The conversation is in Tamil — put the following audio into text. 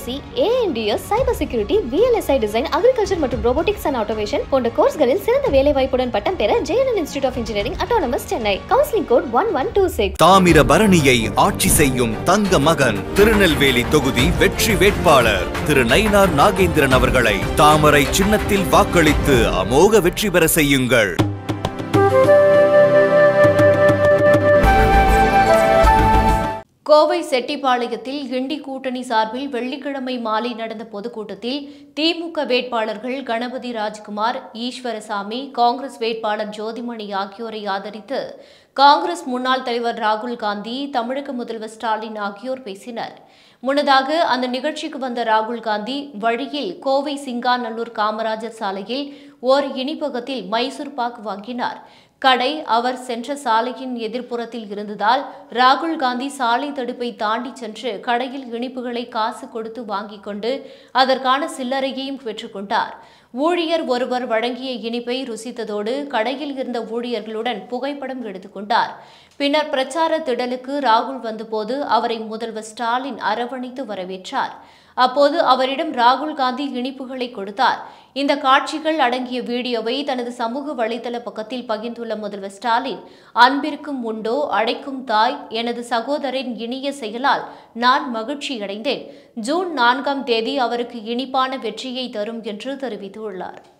BSc, ANDS, cyber security, VLSI design, agriculture மற்றும் ரோபோட்டிக்ஸ் அண்ட் ஆட்டோமேஷன் போன்ற கோர்ஸ்களில் சிறந்த வேலைவாய்ப்புடன் பட்டம் பெற JNN institute of engineering autonomous Chennai. Counselling code 1126. தாமிரபரணியை ஆட்சி செய்யும் தங்க மகன் திருநெல்வேலி தொகுதி வெற்றி வேட்பாளர் திரு நயினார் நாகேந்திரன் அவர்களை தாமரை சின்னத்தில் வாக்களித்து அமோக வெற்றி பெற செய்யுங்கள். கோவை செட்டிப்பாளையத்தில் கிண்டி கூட்டணி சார்பில் வெள்ளிக்கிழமை மாலை நடந்த பொதுக்கூட்டத்தில் திமுக வேட்பாளர்கள் கணபதி ராஜ்குமார், ஈஸ்வரசாமி, காங்கிரஸ் வேட்பாளர் ஜோதிமணி ஆகியோரை ஆதரித்து காங்கிரஸ் முன்னாள் தலைவர் ராகுல் காந்தி, தமிழக முதல்வர் ஸ்டாலின் ஆகியோர் பேசினர். முன்னதாக அந்த நிகழ்ச்சிக்கு வந்த ராகுல் காந்தி வழியில் கோவை சிங்காநல்லூர் காமராஜர் சாலையில் ஓர் இனிப்பகத்தில் மைசூர் பாக் வாங்கினார். கடை அவர் சென்ற சாலையின் எதிர்ப்புறத்தில் இருந்ததால் ராகுல் காந்தி சாலை தடுப்பை தாண்டி சென்று கடையில் இனிப்புகளை காசு கொடுத்து வாங்கிக் கொண்டு அதற்கான சில்லறையையும் பெற்றுக்கொண்டார். ஊழியர் ஒருவர் வழங்கிய இனிப்பை ருசித்ததோடு கடையில் இருந்த ஊழியர்களுடன் புகைப்படம் எடுத்துக்கொண்டார். பின்னர் பிரச்சார திடலுக்கு ராகுல் வந்தபோது அவரை முதல்வர் ஸ்டாலின் அரவணைத்து வரவேற்றார். அப்போது அவரிடம் ராகுல் காந்தி இனிப்புகளை கொடுத்தார். இந்த காட்சிகள் அடங்கிய வீடியோவை தனது சமூக வலைதள பக்கத்தில் பகிர்ந்துள்ள முதல்வர் ஸ்டாலின், அன்பிற்கும் உண்டோ அடைக்கும் தாய், எனது சகோதரின் இனிய செயலால் நான் மகிழ்ச்சியடைந்தேன். ஜூன் 4ஆம் தேதி அவருக்கு இனிப்பான வெற்றியை தரும் என்று தெரிவித்துள்ளார்.